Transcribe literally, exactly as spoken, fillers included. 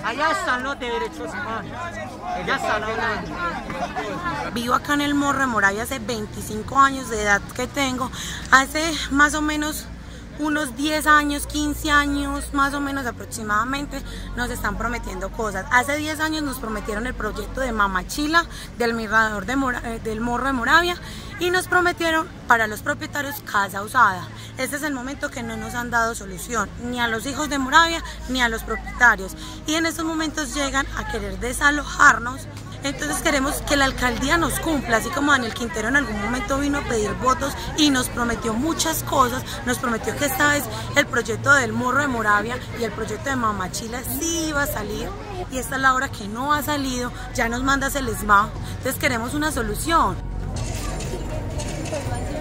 Allá están los de derechos humanos. Allá están hablando. Vivo acá en el Morro de Moravia hace veinticinco años de edad que tengo. Hace más o menos unos diez años, quince años, más o menos aproximadamente, nos están prometiendo cosas. Hace diez años nos prometieron el proyecto de Mamachila, del mirador de Mora, del Morro de Moravia, y nos prometieron para los propietarios casa usada. Este es el momento que no nos han dado solución, ni a los hijos de Moravia, ni a los propietarios. Y en estos momentos llegan a querer desalojarnos. Entonces queremos que la alcaldía nos cumpla, así como Daniel Quintero en algún momento vino a pedir votos y nos prometió muchas cosas. Nos prometió que esta vez el proyecto del Morro de Moravia y el proyecto de Mamachila sí iba a salir, y esta es la hora que no ha salido, ya nos manda el ESMAD. Entonces queremos una solución.